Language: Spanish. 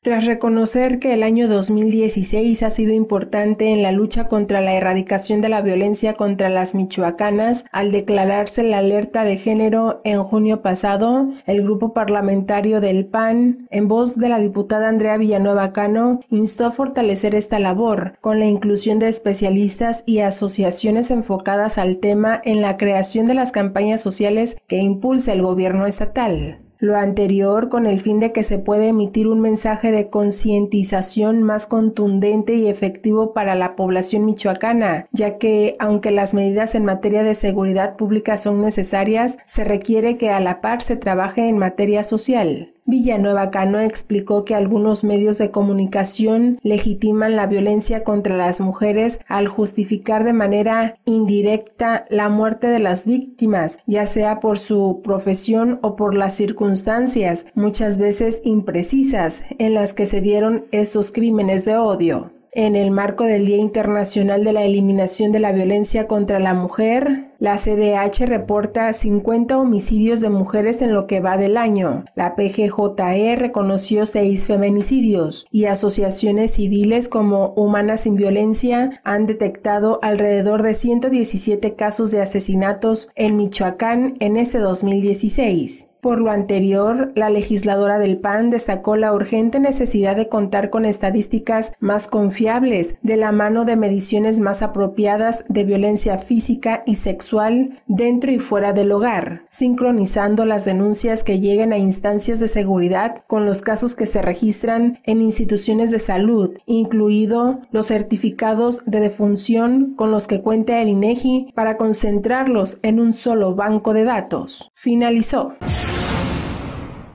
Tras reconocer que el año 2016 ha sido importante en la lucha contra la erradicación de la violencia contra las michoacanas, al declararse la alerta de género en junio pasado, el grupo parlamentario del PAN, en voz de la diputada Andrea Villanueva Cano, instó a fortalecer esta labor, con la inclusión de especialistas y asociaciones enfocadas al tema en la creación de las campañas sociales que impulsa el gobierno estatal. Lo anterior con el fin de que se pueda emitir un mensaje de concientización más contundente y efectivo para la población michoacana, ya que, aunque las medidas en materia de seguridad pública son necesarias, se requiere que a la par se trabaje en materia social. Villanueva Cano explicó que algunos medios de comunicación legitiman la violencia contra las mujeres al justificar de manera indirecta la muerte de las víctimas, ya sea por su profesión o por las circunstancias, muchas veces imprecisas, en las que se dieron estos crímenes de odio. En el marco del Día Internacional de la Eliminación de la Violencia contra la Mujer, la CDH reporta 50 homicidios de mujeres en lo que va del año. La PGJE reconoció 6 feminicidios y asociaciones civiles como Humanas sin Violencia han detectado alrededor de 117 casos de asesinatos en Michoacán en este 2016. Por lo anterior, la legisladora del PAN destacó la urgente necesidad de contar con estadísticas más confiables de la mano de mediciones más apropiadas de violencia física y sexual dentro y fuera del hogar, sincronizando las denuncias que lleguen a instancias de seguridad con los casos que se registran en instituciones de salud, incluido los certificados de defunción con los que cuenta el INEGI para concentrarlos en un solo banco de datos. Finalizó.